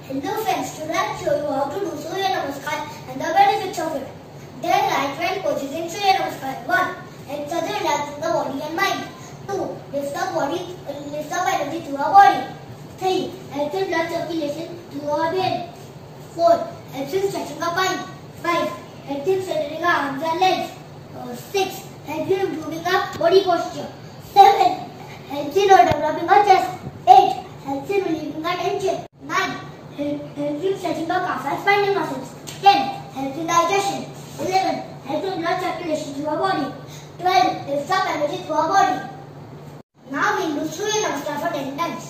Hello friends, today I will show you how to do Surya Namaskar and the benefits of it. There are right poses in Surya Namaskar. 1. Exercise relaxing the body and mind. 2. Lift up energy to our body. 3. Helps in blood circulation to our brain. 4. Helps in stretching our spine. 5. Helps in strengthening our arms and legs. 6. Helps in improving our body posture. 7. Helps in developing our chest. 8. Helps in relieving our tension. 9. Helps in stretching our calf and spinal muscles. 10. Helps in digestion. 11. Helps in blood circulation to our body. 12. Lifts up energy to our body. Now we do Surya Namaskar for 10 times.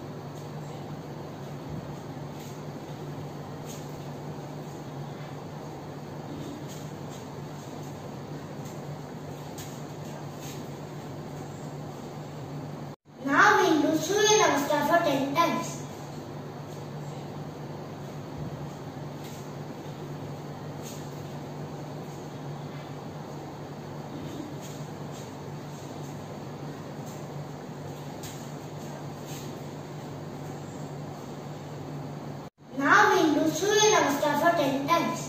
Now we do Surya Namaskar for 10 times. Now we do Surya Namaskar for 10 times.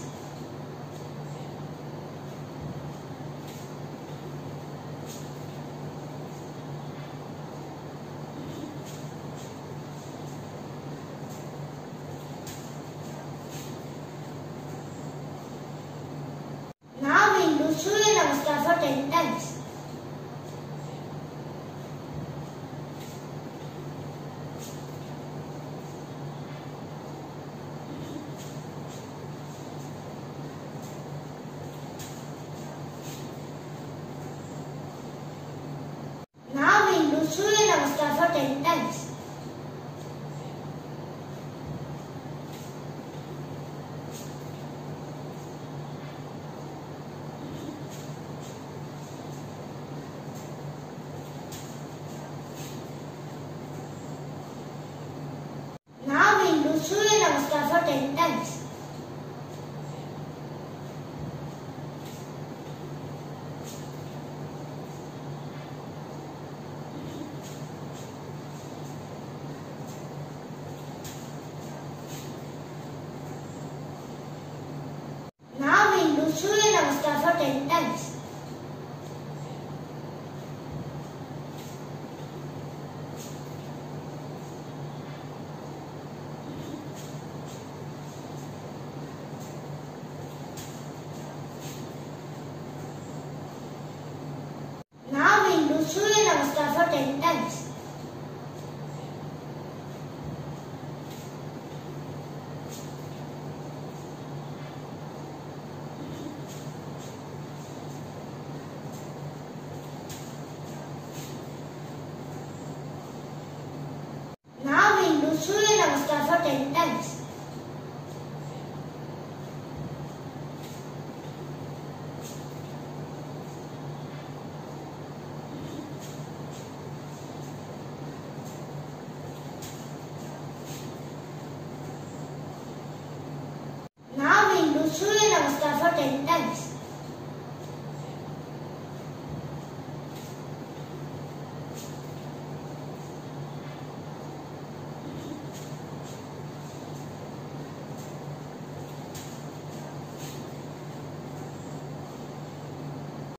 Now we do Surya Namaskar for 10 times. Now we do Surya Namaskar for 10 times. Now we do Surya Namaskar for 10 times. Now we do Surya Namaskar for 10 times. Now we do Surya Namaskar for 10 times. Now we do Surya Namaskar for 10 times. Now we do Surya Namaskar for 10 times.